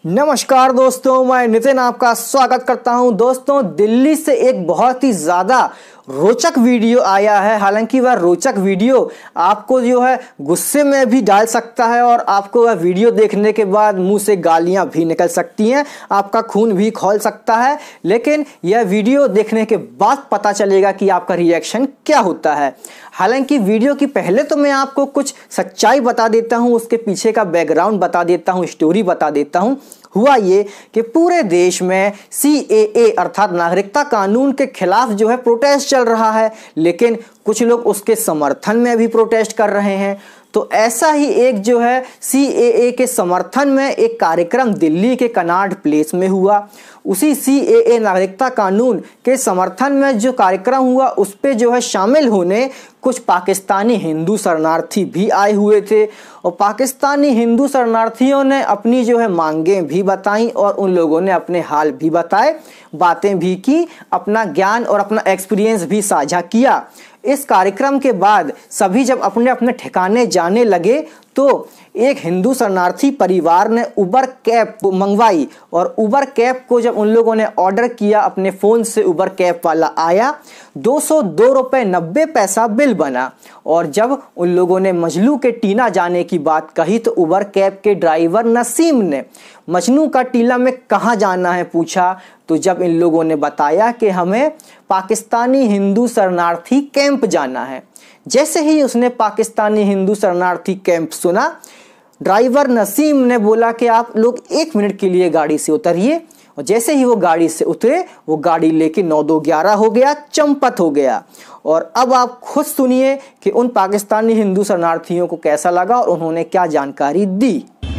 नमस्कार दोस्तों, मैं नितिन आपका स्वागत करता हूं। दोस्तों, दिल्ली से एक बहुत ही ज़्यादा रोचक वीडियो आया है। हालांकि वह रोचक वीडियो आपको जो है गुस्से में भी डाल सकता है और आपको वह वीडियो देखने के बाद मुंह से गालियां भी निकल सकती हैं, आपका खून भी खौल सकता है। लेकिन यह वीडियो देखने के बाद पता चलेगा कि आपका रिएक्शन क्या होता है। हालांकि वीडियो की पहले तो मैं आपको कुछ सच्चाई बता देता हूं, उसके पीछे का बैकग्राउंड बता देता हूं, स्टोरी बता देता हूं। हुआ ये कि पूरे देश में CAA अर्थात नागरिकता कानून के खिलाफ जो है प्रोटेस्ट चल रहा है, लेकिन कुछ लोग उसके समर्थन में भी प्रोटेस्ट कर रहे हैं। तो ऐसा ही एक जो है CAA के समर्थन में एक कार्यक्रम दिल्ली के कनॉट प्लेस में हुआ। उसी CAA नागरिकता कानून के समर्थन में जो कार्यक्रम हुआ उस पे जो है शामिल होने कुछ पाकिस्तानी हिंदू शरणार्थी भी आए हुए थे और पाकिस्तानी हिंदू शरणार्थियों ने अपनी जो है मांगें भी बताई और उन लोगों ने अपने हाल भी बताए, बातें भी की, अपना ज्ञान और अपना एक्सपीरियंस भी साझा किया। इस कार्यक्रम के बाद सभी जब अपने अपने ठिकाने जाने लगे तो एक हिंदू शरणार्थी परिवार ने उबर कैब मंगवाई और उबर कैब को जब उन लोगों ने ऑर्डर किया अपने फ़ोन से, उबर कैब वाला आया, 202 रुपये 90 पैसा बिल बना। और जब उन लोगों ने मजनू के टीला जाने की बात कही तो उबर कैब के ड्राइवर नसीम ने मजनू का टीला में कहाँ जाना है पूछा। तो जब इन लोगों ने बताया कि हमें पाकिस्तानी हिंदू शरणार्थी कैंप जाना है, जैसे ही उसने पाकिस्तानी हिंदू शरणार्थी कैंप सुना, ड्राइवर नसीम ने बोला कि आप लोग 1 मिनट के लिए गाड़ी से उतरिए। और जैसे ही वो गाड़ी से उतरे, वो गाड़ी लेके 9-2-11 हो गया, चंपत हो गया। और अब आप खुद सुनिए कि उन पाकिस्तानी हिंदू शरणार्थियों को कैसा लगा और उन्होंने क्या जानकारी दी।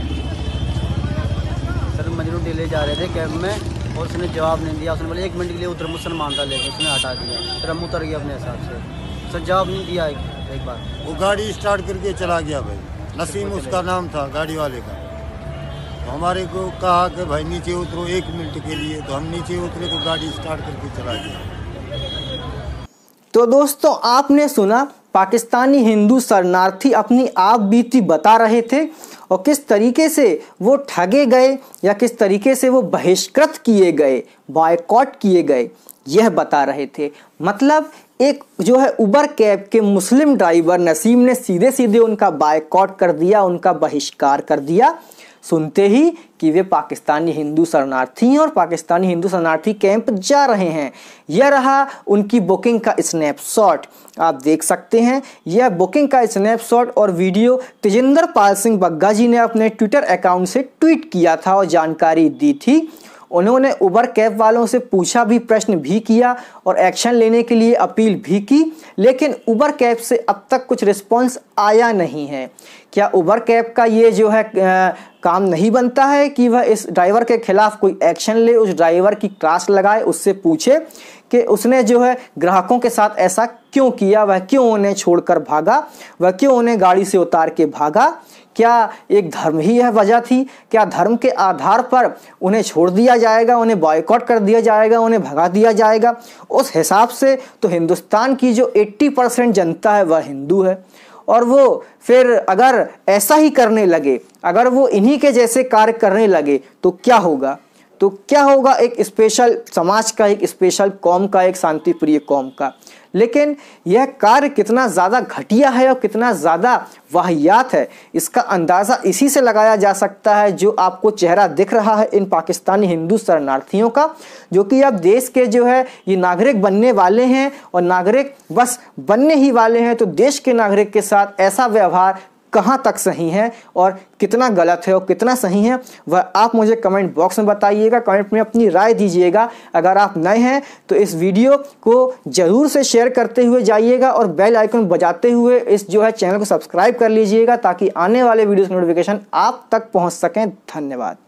सर, मजनू टीले जा रहे थे कैब में और उसने जवाब नहीं दिया। उसने बोला 1 मिनट के लिए उधर मुसलमान था, लेकिन उसने हटा दिया। फिर हम उतर गए अपने हिसाब से। सर जवाब नहीं दिया एक बार। वो गाड़ी स्टार्ट करके चला गया भाई, नसीम उसका नाम था गाड़ी वाले का। तो हमारे को कहा कि भाई नीचे उतरो 1 मिनट के लिए, तो हम नीचे उतरे तो गाड़ी स्टार्ट करके चला गया। तो दोस्तों, आपने सुना, पाकिस्तानी हिंदू शरणार्थी अपनी आप बीती बता रहे थे और किस तरीके से वो ठगे गए या किस तरीके से वो बहिष्कृत किए गए, बॉयकॉट किए गए, यह बता रहे थे। मतलब एक जो है उबर कैब के मुस्लिम ड्राइवर नसीम ने सीधे सीधे उनका बॉयकॉट कर दिया, उनका बहिष्कार कर दिया, सुनते ही कि वे पाकिस्तानी हिंदू शरणार्थी हैं और पाकिस्तानी हिंदू शरणार्थी कैंप जा रहे हैं। यह रहा उनकी बुकिंग का स्नैपशॉट, आप देख सकते हैं। यह बुकिंग का स्नैपशॉट और वीडियो तजिंदर पाल सिंह बग्गा जी ने अपने ट्विटर अकाउंट से ट्वीट किया था और जानकारी दी थी। उन्होंने उबर कैब वालों से पूछा भी, प्रश्न भी किया और एक्शन लेने के लिए अपील भी की, लेकिन उबर कैब से अब तक कुछ रिस्पांस आया नहीं है। क्या उबर कैब का ये जो है काम नहीं बनता है कि वह इस ड्राइवर के खिलाफ कोई एक्शन ले, उस ड्राइवर की क्लास लगाए, उससे पूछे कि उसने जो है ग्राहकों के साथ ऐसा क्यों किया, वह क्यों उन्हें छोड़कर भागा, वह क्यों उन्हें गाड़ी से उतार के भागा? क्या एक धर्म ही यह वजह थी? क्या धर्म के आधार पर उन्हें छोड़ दिया जाएगा, उन्हें बॉयकॉट कर दिया जाएगा, उन्हें भगा दिया जाएगा? उस हिसाब से तो हिंदुस्तान की जो 80% जनता है वह हिंदू है और वो फिर अगर ऐसा ही करने लगे, अगर वो इन्हीं के जैसे कार्य करने लगे तो क्या होगा? तो क्या होगा एक स्पेशल समाज का, एक स्पेशल कौम का, एक शांतिप्रिय कौम का? लेकिन यह कार्य कितना ज़्यादा घटिया है और कितना ज़्यादा वाहियात है, इसका अंदाज़ा इसी से लगाया जा सकता है जो आपको चेहरा दिख रहा है इन पाकिस्तानी हिंदू शरणार्थियों का, जो कि अब देश के जो है ये नागरिक बनने वाले हैं और नागरिक बस बनने ही वाले हैं। तो देश के नागरिक के साथ ऐसा व्यवहार कहाँ तक सही है और कितना गलत है और कितना सही है, वह आप मुझे कमेंट बॉक्स में बताइएगा, कमेंट में अपनी राय दीजिएगा। अगर आप नए हैं तो इस वीडियो को ज़रूर से शेयर करते हुए जाइएगा और बेल आइकन बजाते हुए इस जो है चैनल को सब्सक्राइब कर लीजिएगा ताकि आने वाले वीडियोस की नोटिफिकेशन आप तक पहुंच सकें। धन्यवाद।